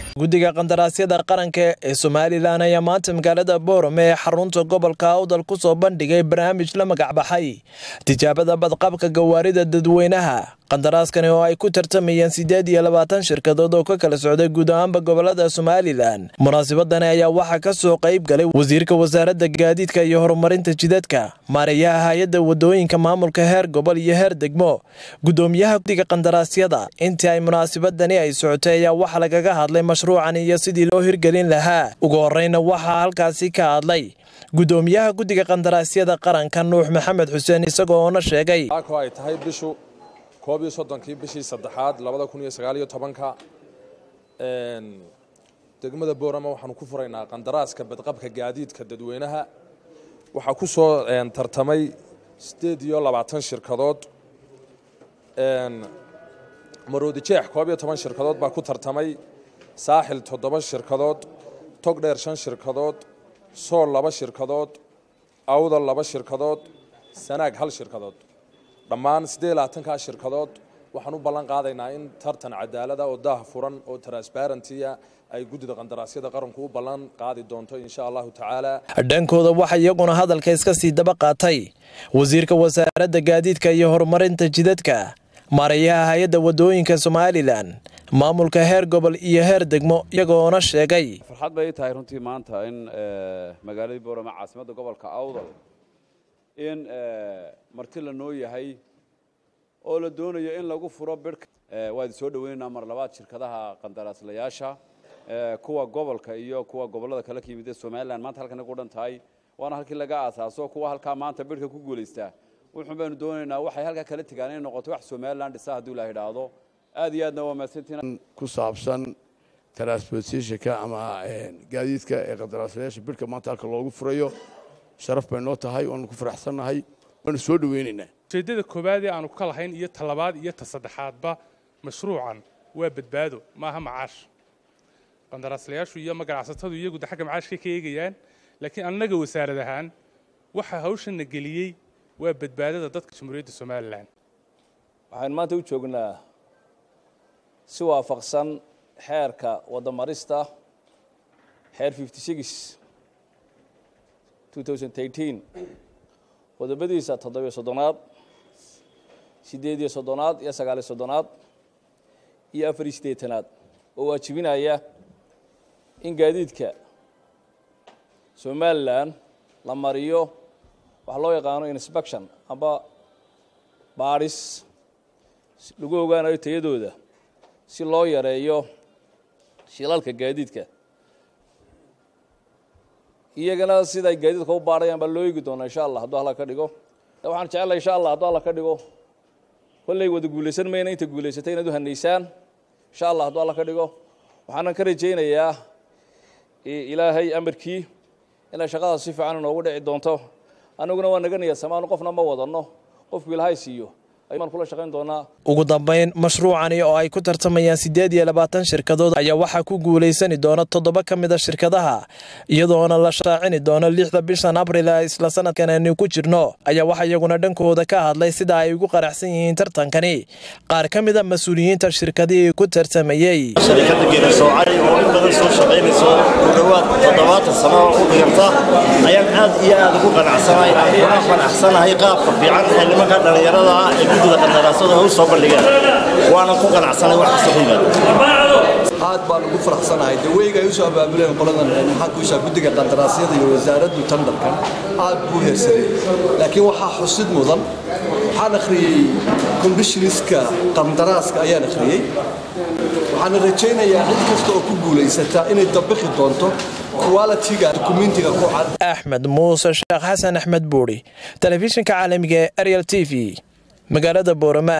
guddiga qandaraasyada qaranka ee Soomaaliland ayaa maanta magaalada Boorame ee xarunta gobolka Awdal ku soo bandhigay barnaamij la magac baxay tijaabada badqabka gawaarida dadweynaha. qandaraaskani oo ay ku tartamayeen 28 shirkadood oo ka kala socday guud ahaan gobolada Soomaaliland. Munaasabadani ayaa waxa ka soo qayb galay wasiirka wasaaradda gaadiidka iyo horumarinta jidadka, maarayaha hay'adda wadooyinka maamulka heer gobol iyo heer degmo, gudoomiyaha guddiga qandaraasyada. Intii ay munaasabadani ay socotay ayaa waxa lagaga hadlay mashruucan iyo sidii loo hirgelin lahaa. Ugu horreyn waxa halkaasi ka hadlay gudoomiyaha guddiga qandaraasyada qaranka Nuux Maxamed Xuseen isagoo oo sheegay ay tahay bishu 31 bishii 3aad 2019 degmada Boorama waxaan ku furaynaa qandaraaska badqabka gaadiidka dadweynaha. waxa ku soo tartamay 28 shirkadood. Maroodi Jeex 12 shirkadood baa ku tartamay, Saaxil 7 shirkadood, Togdheer 5 shirkadood, Sool 2 shirkadood, Awdal 2 shirkadood, Sanaag 1 shirkadood. dhammaan 28 shirkadood waxaan u ballan qaadaynaa in tartan cadaalad ah oo daah furan oo transparency ay guddida qandaraasyada qaranku u ballan qaadi doonto insha Allah taala. dhankooda waxa iyaguna hadalka iska sii daba qaatay wasiirka wasaaradda gaadiidka iyo horumarinta jidadka, maarayaha hay'adda wadooyinka Soomaaliland, maamulka heer gobol iyo heer degmo, iyagoona sheegay farxad bay tahay runtii maanta in magaalada Boorama caasimadda gobolka Awdal in marti la noo yahay oo la doonayo in lagu furo birka waad soo dhaweynaa mar labaad shirkadaha qandaraaslayaasha kuwa gobolka iyo kuwa gobolada kala yimid Soomaaliland maanta halkan ugu dhantahay waana halkii laga aasaaso kuwa halka maanta birka ku guuleystaa. wuxuu baan doonaynaa waxay halka kala tagaan in noqoto wax Soomaaliland dhisa hadii la yiraahdo aad iyo aadna waa maasantiin ku saabsan transportation-ka ama gaadiidka ee qandaraaslayaasha birka maanta halka loogu furayo. sharaf bay noo tahay oo ku faraxsanahay waan soo dhaweynaa. jeedada koobaad ee aanu ka lahayn iyo talabaad iyo saddexaadba mashruucan waa badbaado maaha macaash. qandaraaslayaashu iyo magacaasatadu iyagu xagga macaashka ka eegayaan, laakiin annaga wasaarad ahaan waxa hawshan geliyay waa badbaadada dadka Jamhuuriyadda Soomaaliland. waxaan maanta u joognaa si waafaqsan xeerka wadamarista xeer 56 2018 qodobadiisa 7 8 soddonaad iyo 9 soddonaad iyo 4 oo waajibinaya in gaadiidka Soomaaliland la mariyo wax loo yaqaan inspection amba baaris lagu ogaanayo tayadooda si loo yareeyo shilalka gaadiidka. iyagana sida gaadiidka u baarayaan baa loo eegi doonaa insha Allah haddii Allah ka dhigo. waxaan jecelahay insha Allah haddii Allah ka dhigo kullay wada guuleysan meena inta guuleysatay inaad u haneysaan insha Allah haddii Allah ka dhigo. waxaan ka rajaynayaa Ilaahay amarkii in shaqada si fiican inoogu dhici doonto. anaguna waa naga niyadsamaan qofna ma wadano qofkii Ilaahay siiyo ayaan kula shaqeyn doonaa. ugu dambeyn mashruucani oo ay ku tartamayaan 28 shirkadood ayaa waxa ku guuleysan doona 7 kamid ah shirkadaha iyadoona la shaacin doono 6 bishan Abriil isla sanadkan aynu ku jirno. ayaa waxa iyaguna dhankooda ka hadlay sida ay ugu qaraxsan yihiin tartankani qaar kamid ah mas'uuliyiinta shirkadii ku tartamayay. shirkadda Geesoocay oo in badan soo shaqeynayso ku dhawaad 7 sano oo dhiganta ayaan aad iyo aad ugu qanacsanahay. waxaan qanacsanahay qaabka fiican ee nimanka dhalinyarada ah guddida qandaraasyada oo soo bandhigay waana ku qanacsanay wax soo qiimeeyo. aad baan ugu faraxsanahay daweyga ay soo abaabuleen qoladan maxaa ku soo guddiga qandaraasyada iyo wasaaraddu tandarkan aad buu heersaday. laakiin waxa xusid mudan waxaan akhriyay conditionska qandaraaska ayaan akhriyay. waxaan rajaynayaa cid kasta oo ku guuleysata inay dabaqi doonto quality-ga documentiga ku cad. Axmed Muuse Sheekh Xasan Axmed Buuri, telefishinka caalamiga ee Ariel TV, magaalada Boorama.